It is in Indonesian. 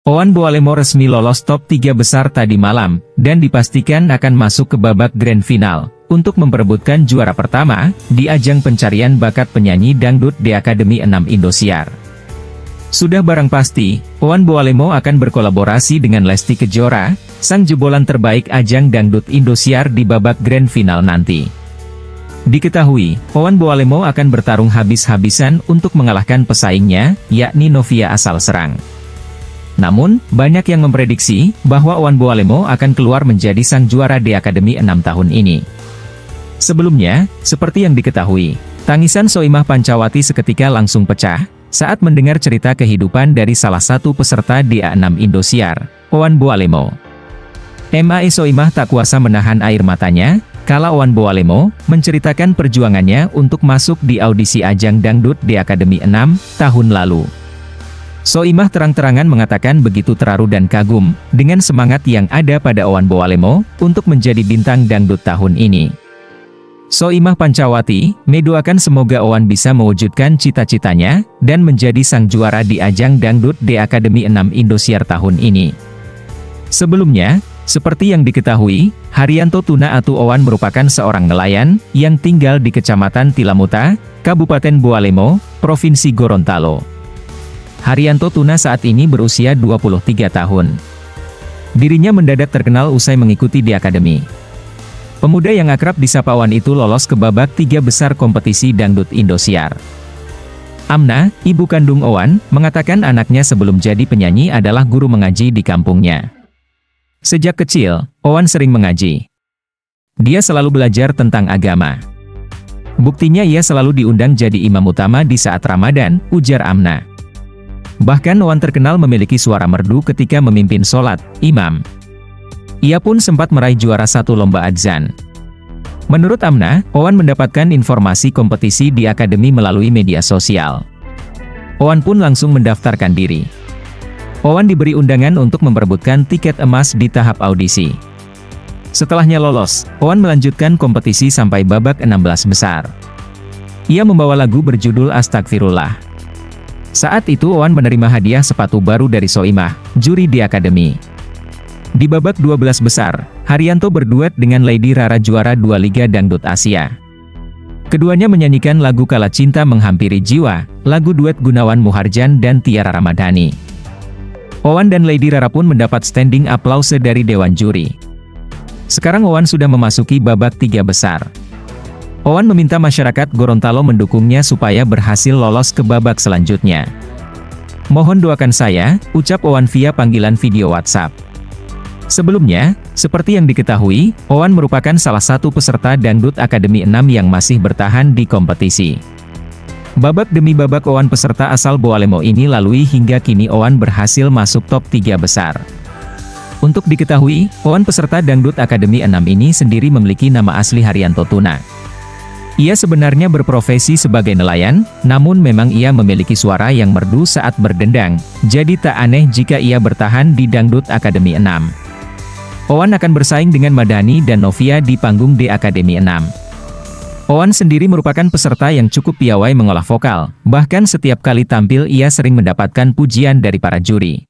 Owan Boalemo resmi lolos top 3 besar tadi malam, dan dipastikan akan masuk ke babak grand final, untuk memperebutkan juara pertama, di ajang pencarian bakat penyanyi dangdut di Akademi 6 Indosiar. Sudah barang pasti, Owan Boalemo akan berkolaborasi dengan Lesti Kejora, sang jebolan terbaik ajang dangdut Indosiar di babak grand final nanti. Diketahui, Owan Boalemo akan bertarung habis-habisan untuk mengalahkan pesaingnya, yakni Novia asal Serang. Namun, banyak yang memprediksi bahwa Owan Boalemo akan keluar menjadi sang juara di Akademi 6 tahun ini. Sebelumnya, seperti yang diketahui, tangisan Soimah Pancawati seketika langsung pecah saat mendengar cerita kehidupan dari salah satu peserta di A6 Indosiar, Owan Boalemo. MAE Soimah tak kuasa menahan air matanya kala Owan Boalemo menceritakan perjuangannya untuk masuk di audisi ajang dangdut di Akademi 6 tahun lalu. Soimah terang-terangan mengatakan begitu terharu dan kagum dengan semangat yang ada pada Owan Boalemo untuk menjadi bintang dangdut tahun ini. Soimah Pancawati mendoakan semoga Owan bisa mewujudkan cita-citanya dan menjadi sang juara di ajang dangdut di Akademi 6 Indosiar tahun ini. Sebelumnya, seperti yang diketahui, Haryanto Tuna atau Owan merupakan seorang nelayan yang tinggal di Kecamatan Tilamuta, Kabupaten Boalemo, Provinsi Gorontalo. Haryanto Tuna saat ini berusia 23 tahun. Dirinya mendadak terkenal usai mengikuti di akademi. Pemuda yang akrab disapa Owan itu lolos ke babak 3 besar kompetisi dangdut Indosiar. Amna, ibu kandung Owan, mengatakan anaknya sebelum jadi penyanyi adalah guru mengaji di kampungnya. Sejak kecil, Owan sering mengaji. Dia selalu belajar tentang agama. Buktinya ia selalu diundang jadi imam utama di saat Ramadan, ujar Amna. Bahkan Owan terkenal memiliki suara merdu ketika memimpin sholat, imam. Ia pun sempat meraih juara 1 lomba adzan. Menurut Amna, Owan mendapatkan informasi kompetisi di akademi melalui media sosial. Owan pun langsung mendaftarkan diri. Owan diberi undangan untuk memperebutkan tiket emas di tahap audisi. Setelahnya lolos, Owan melanjutkan kompetisi sampai babak 16 besar. Ia membawa lagu berjudul Astagfirullah. Saat itu Owan menerima hadiah sepatu baru dari Soimah, juri di akademi. Di babak 12 besar, Haryanto berduet dengan Lady Rara juara 2 Liga Dangdut Asia. Keduanya menyanyikan lagu Kala Cinta Menghampiri Jiwa, lagu duet Gunawan Muharjan dan Tiara Ramadhani. Owan dan Lady Rara pun mendapat standing aplause dari Dewan Juri. Sekarang Owan sudah memasuki babak 3 besar. Owan meminta masyarakat Gorontalo mendukungnya supaya berhasil lolos ke babak selanjutnya. Mohon doakan saya, ucap Owan via panggilan video WhatsApp. Sebelumnya, seperti yang diketahui, Owan merupakan salah satu peserta dangdut Akademi 6 yang masih bertahan di kompetisi. Babak demi babak Owan peserta asal Boalemo ini lalui hingga kini Owan berhasil masuk top 3 besar. Untuk diketahui, Owan peserta dangdut Akademi 6 ini sendiri memiliki nama asli Haryanto Tuna. Ia sebenarnya berprofesi sebagai nelayan, namun memang ia memiliki suara yang merdu saat berdendang, jadi tak aneh jika ia bertahan di Dangdut Akademi 6. Owan akan bersaing dengan Madani dan Novia di panggung di Akademi 6. Owan sendiri merupakan peserta yang cukup piawai mengolah vokal, bahkan setiap kali tampil ia sering mendapatkan pujian dari para juri.